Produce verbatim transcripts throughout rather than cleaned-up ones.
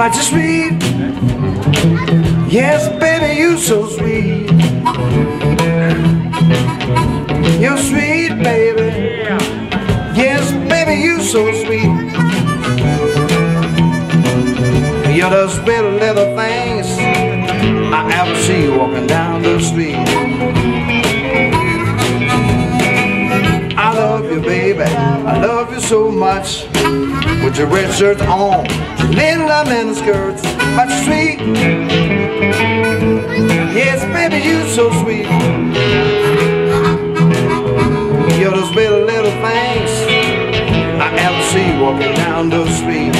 mighty sweet. Yes, baby, you so sweet. You're sweet, baby. Yes, baby, you so sweet. You're the sweet little things I ever see walking down the street. I love you, baby, I love you so much. With your red shirt on, your little lemon skirts, but sweet. Yes, baby, you so sweet. You're those little, little things I ever see walking down the street.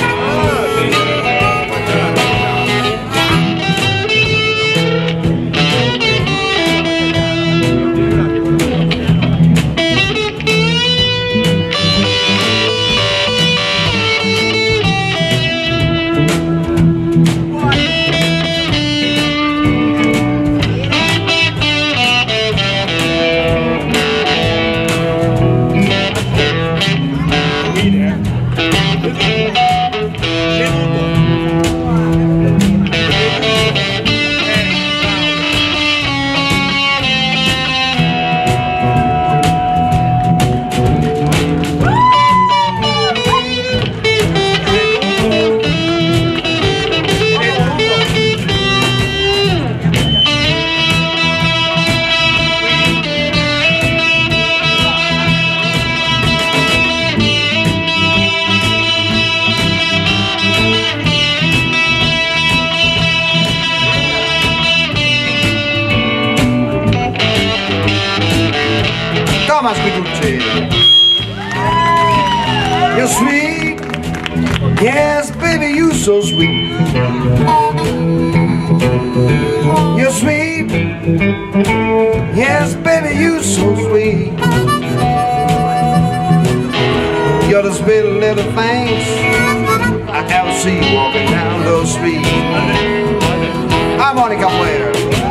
Come sweet. You're sweet. Yes, baby, you so sweet. You're sweet. Yes, baby, you so sweet. You're the sweet little things I ever see walking down the street. Harmonica player.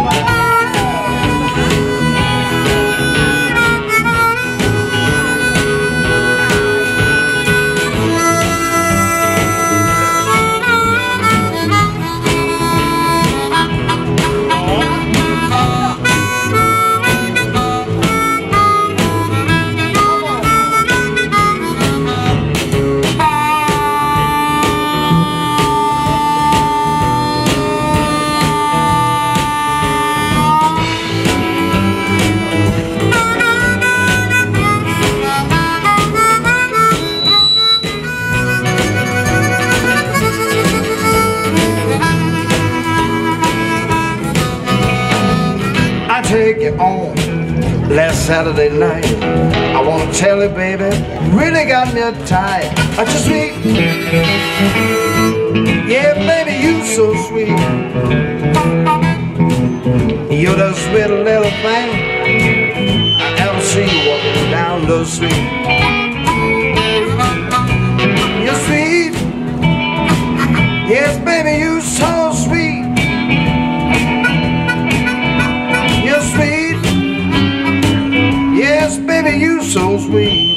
Take you on last Saturday night. I wanna tell you, baby, really got me tight. I just sweet. Yeah, baby, you so sweet. You're the sweet little thing I ever see walking down the street. You're sweet. Yes, baby, you so sweet. Sweet, yes, baby, you so sweet.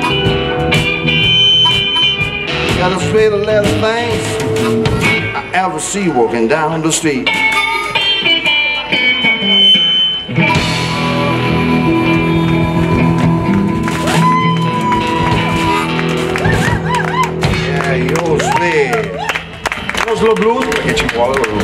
Got the sweet little things I ever see walking down the street. Yeah, you're sweet. Oslo Blues, perché ci vuole